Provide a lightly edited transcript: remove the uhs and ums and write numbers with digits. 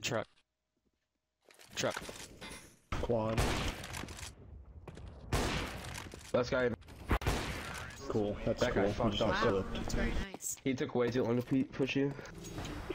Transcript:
truck. Truck. Quad. Last guy. Cool. That's That guy cool. fucked up. So Wow, that's very nice. He took way too long to push you.